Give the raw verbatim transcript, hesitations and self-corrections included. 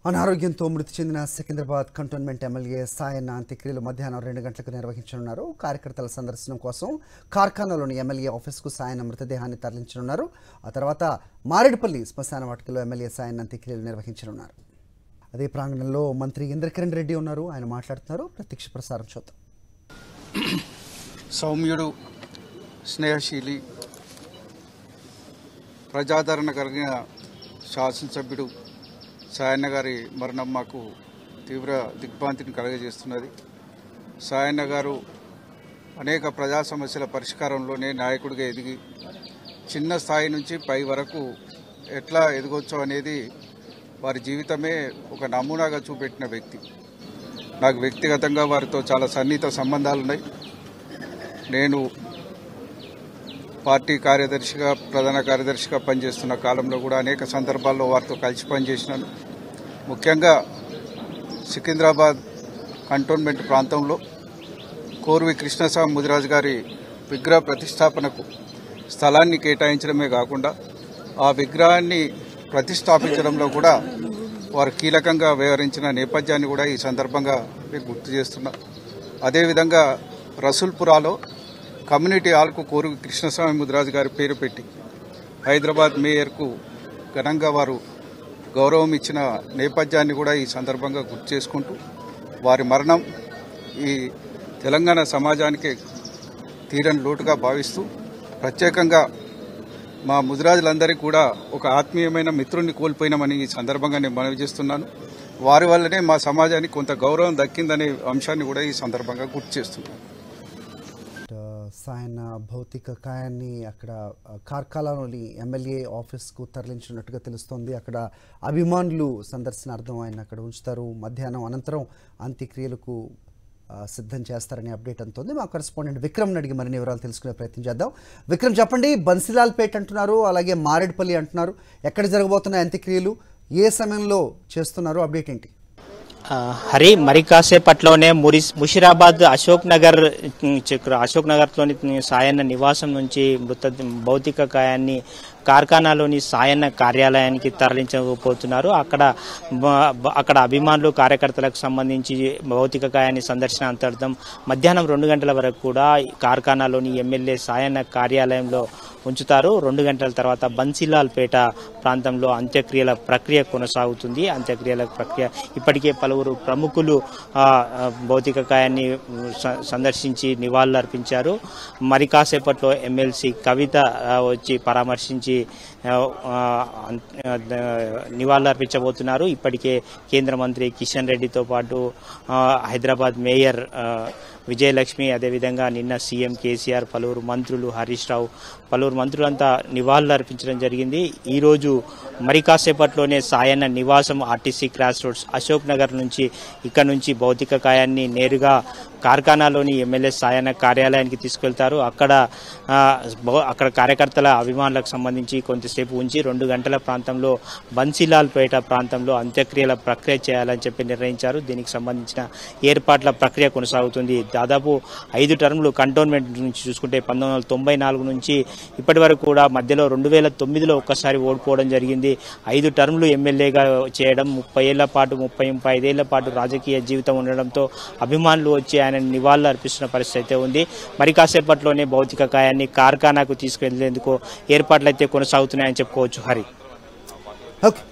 అనారోగ్యంతో మృతి చెందిన సికింద్రాబాద్ కంటోన్మెంట్ ఎమ్మెల్యే సాయన్న అంత్యక్రియలు మధ్యాహ్నం రెండు గంటలకు నిర్వహించనున్నారు. కార్యకర్తల సందర్శనం కోసం కార్ఖానాలోని ఎమ్మెల్యే ఆఫీస్కు సాయన్న మృతదేహాన్ని తరలించనున్నారు. ఆ తర్వాత మారేడుపల్లి శ్మశాన వాటికలో ఎమ్మెల్యే సాయన్న అంత్యక్రియలు నిర్వహించనున్నారు. అదే ప్రాంగణంలో మంత్రి ఇంద్రకరణ్ రెడ్డి ఉన్నారు. ఆయన మాట్లాడుతున్నారు. ప్రత్యక్ష ప్రసారం చూద్దాం. సౌమ్యుడు, స్నేహశీలి, ప్రజాదరణ కలిగిన శాసనసభ్యుడు సాయన్న గారి మరణం మాకు తీవ్ర దిగ్భ్రాంతిని కలుగజేస్తున్నది. సాయన్న గారు అనేక ప్రజా సమస్యల పరిష్కారంలోనే నాయకుడిగా ఎదిగి చిన్న స్థాయి నుంచి పై వరకు ఎట్లా ఎదగొచ్చో అనేది వారి జీవితమే ఒక నమూనాగా చూపెట్టిన వ్యక్తి. నాకు వ్యక్తిగతంగా వారితో చాలా సన్నిహిత సంబంధాలు ఉన్నాయి. నేను పార్టీ కార్యదర్శిగా, ప్రధాన కార్యదర్శిగా పనిచేస్తున్న కాలంలో కూడా అనేక సందర్భాల్లో వారితో కలిసి పనిచేసినాను. ముఖ్యంగా సికింద్రాబాద్ కంటోన్మెంట్ ప్రాంతంలో కోర్వి కృష్ణస్వామి ముదిరాజు గారి విగ్రహ ప్రతిష్టాపనకు స్థలాన్ని కేటాయించడమే కాకుండా ఆ విగ్రహాన్ని ప్రతిష్టాపించడంలో కూడా వారు కీలకంగా వ్యవహరించిన నేపథ్యాన్ని కూడా ఈ సందర్భంగా మీకు గుర్తు చేస్తున్నా. అదేవిధంగా రసూల్పురాలో కమ్యూనిటీ హాల్కు కోరువి కృష్ణస్వామి ముదిరాజు గారి పేరు పెట్టి హైదరాబాద్ మేయర్కు ఘనంగా వారు గౌరవం ఇచ్చిన నేపథ్యాన్ని కూడా ఈ సందర్భంగా గుర్తు చేసుకుంటూ వారి మరణం ఈ తెలంగాణ సమాజానికి తీరని లోటుగా భావిస్తూ ప్రత్యేకంగా మా ముదిరాజులందరికీ కూడా ఒక ఆత్మీయమైన మిత్రుడిని కోల్పోయినామని ఈ సందర్భంగా నేను మనవి చేస్తున్నాను. వారి వల్లనే మా సమాజానికి కొంత గౌరవం దక్కిందనే అంశాన్ని కూడా ఈ సందర్భంగా గుర్తు చేస్తున్నాను. సాయన్న భౌతిక కాయాన్ని అక్కడ కార్ఖానాలోని ఎమ్మెల్యే ఆఫీస్కు తరలించినట్టుగా తెలుస్తోంది. అక్కడ అభిమానులు సందర్శనార్థం ఆయన అక్కడ ఉంచుతారు. మధ్యాహ్నం అనంతరం అంత్యక్రియలకు సిద్ధం చేస్తారని అప్డేట్ అందుతుంది. మా కరెస్పాండెంట్ విక్రమ్ అడిగి మరిన్ని వివరాలు తెలుసుకునే ప్రయత్నం చేద్దాం. విక్రమ్, చెప్పండి. బన్సీలాల్పేట్ అంటున్నారు, అలాగే మారేడుపల్లి అంటున్నారు. ఎక్కడ జరగబోతున్న అంత్యక్రియలు, ఏ సమయంలో చేస్తున్నారు, అప్డేట్ ఏంటి? హరి, మరి కాసేపట్లోనే మురి ముషిరాబాద్ అశోక్ నగర్ అశోక్ నగర్లోని సాయన్న నివాసం నుంచి మృత భౌతిక కాయాన్ని కార్ఖానాలోని సాయన్న కార్యాలయానికి తరలించబోతున్నారు. అక్కడ అక్కడ అభిమానులు, కార్యకర్తలకు సంబంధించి భౌతిక కాయాన్ని సందర్శనాంతర్థం మధ్యాహ్నం రెండు గంటల వరకు కూడా కార్ఖానాలోని ఎమ్మెల్యే సాయన్న కార్యాలయంలో ఉంచుతారు. రెండు గంటల తర్వాత బన్సీలాల్పేట ప్రాంతంలో అంత్యక్రియల ప్రక్రియ కొనసాగుతుంది. అంత్యక్రియల ప్రక్రియ ఇప్పటికే పలువురు ప్రముఖులు భౌతిక కాయాన్ని సందర్శించి నివాళులు అర్పించారు. మరి కాసేపట్లో ఎమ్మెల్సీ కవిత వచ్చి పరామర్శించి నివాళులు అర్పించబోతున్నారు. ఇప్పటికే కేంద్ర మంత్రి కిషన్ రెడ్డితో పాటు హైదరాబాద్ మేయర్ విజయలక్ష్మి, అదేవిధంగా నిన్న సీఎం కేసీఆర్, పలువురు మంత్రులు, హరీష్ రావు, పలువురు మంత్రులంతా నివాళులు అర్పించడం జరిగింది. ఈరోజు మరి కాసేపట్లోనే సాయన్న నివాసం RTC cross roads Ashok Nagar నుంచి ఇక్కడ నుంచి భౌతిక కాయాన్ని నేరుగా కార్ఖానాలోని ఎమ్మెల్యే సాయన్న కార్యాలయానికి తీసుకెళ్తారు. అక్కడ అక్కడ కార్యకర్తల అభిమానులకు సంబంధించి కొంతసేపు ఉంచి రెండు గంటల ప్రాంతంలో బన్సీలాల్పేట ప్రాంతంలో అంత్యక్రియల ప్రక్రియ చేయాలని చెప్పి నిర్ణయించారు. దీనికి సంబంధించిన ఏర్పాట్ల ప్రక్రియ కొనసాగుతుంది. దాదాపు ఐదు టర్ములు కంటోన్మెంట్ నుంచి చూసుకుంటే పంతొమ్మిది వందల తొంభై నాలుగు నుంచి ఇప్పటి వరకు కూడా మధ్యలో రెండు వేల తొమ్మిదిలో ఒక్కసారి ఓడిపోవడం జరిగింది. ఐదు టర్ములు ఎమ్మెల్యేగా చేయడం, ముప్పై ఏళ్ల పాటు ముప్పై ముప్పై ఐదేళ్ల పాటు రాజకీయ జీవితం ఉండడంతో అభిమానులు వచ్చి ఆయన నివాళులు అర్పిస్తున్న పరిస్థితి అయితే ఉంది. మరి కాసేపట్లోనే భౌతిక కాయాన్ని కార్ఖానాకు తీసుకెళ్లేందుకు ఏర్పాట్లు అయితే కొనసాగుతున్నాయని చెప్పుకోవచ్చు. హరి. ఓకే.